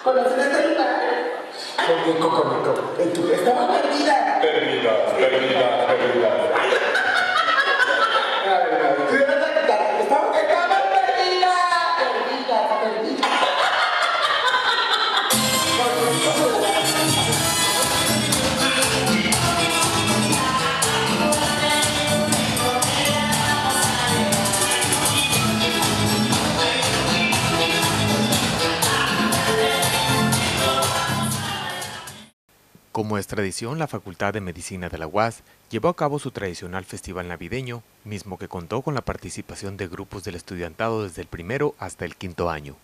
¿Conoces este lugar? Oye, Coconito, estaba perdida. Perdida. Estaba perdida. Como es tradición, la Facultad de Medicina de la UAS llevó a cabo su tradicional festival navideño, mismo que contó con la participación de grupos del estudiantado desde el primero hasta el quinto año.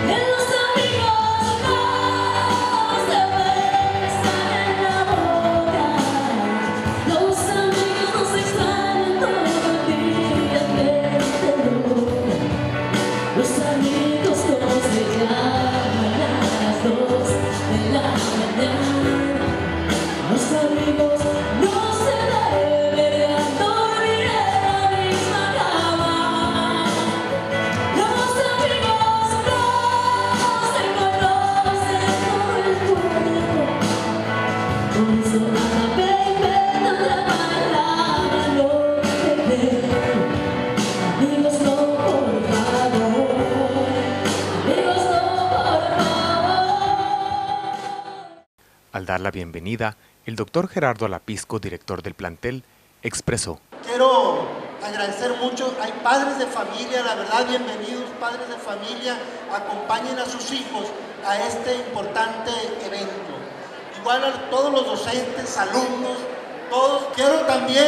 Al dar la bienvenida, el doctor Gerardo Alapisco, director del plantel, expresó: Quiero agradecer mucho, hay padres de familia, la verdad, bienvenidos padres de familia, acompañen a sus hijos a este importante evento. Igual a todos los docentes, alumnos, todos. Quiero también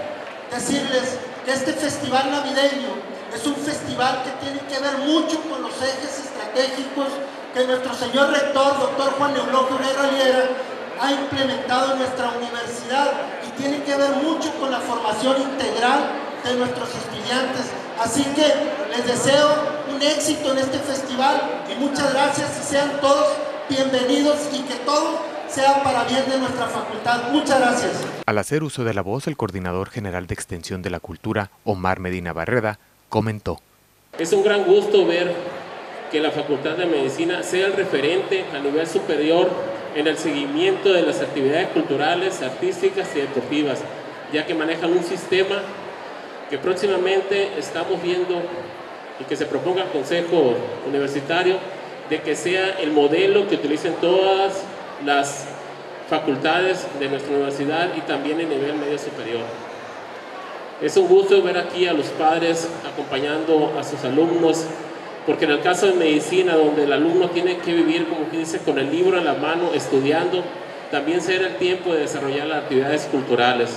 decirles que este festival navideño es un festival que tiene que ver mucho con los ejes estratégicos que nuestro señor rector, doctor Juan Eulogio Guerra Liera, ha implementado en nuestra universidad y tiene que ver mucho con la formación integral de nuestros estudiantes. Así que les deseo un éxito en este festival y muchas gracias y sean todos bienvenidos y que todo sea para bien de nuestra facultad. Muchas gracias. Al hacer uso de la voz, el coordinador general de Extensión de la Cultura, Omar Medina Barreda, comentó: Es un gran gusto ver que la Facultad de Medicina sea el referente a nivel superior en el seguimiento de las actividades culturales, artísticas y deportivas, ya que manejan un sistema que próximamente estamos viendo y que se proponga al Consejo Universitario de que sea el modelo que utilicen todas las facultades de nuestra universidad y también en nivel medio superior. Es un gusto ver aquí a los padres acompañando a sus alumnos, porque en el caso de medicina, donde el alumno tiene que vivir, como que dice, con el libro en la mano, estudiando, también será el tiempo de desarrollar las actividades culturales.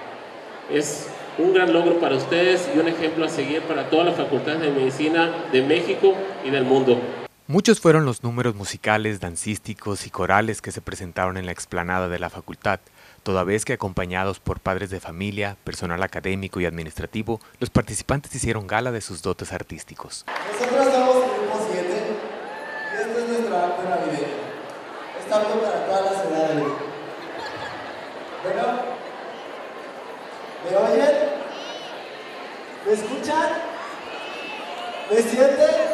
Es un gran logro para ustedes y un ejemplo a seguir para todas las facultades de medicina de México y del mundo. Muchos fueron los números musicales, dancísticos y corales que se presentaron en la explanada de la facultad, toda vez que acompañados por padres de familia, personal académico y administrativo, los participantes hicieron gala de sus dotes artísticos. Nosotros estamos en el grupo 7 y este es nuestro arte navideño. Está apto para todas las edades. Bueno, ¿me oyen? ¿Me escuchan? ¿Me sienten?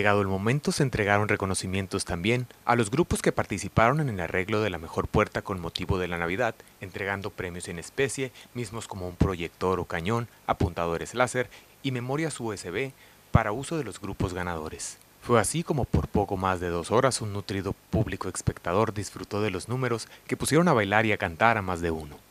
Llegado el momento, se entregaron reconocimientos también a los grupos que participaron en el arreglo de la mejor puerta con motivo de la Navidad, entregando premios en especie, mismos como un proyector o cañón, apuntadores láser y memorias USB para uso de los grupos ganadores. Fue así como por poco más de 2 horas un nutrido público espectador disfrutó de los números que pusieron a bailar y a cantar a más de uno.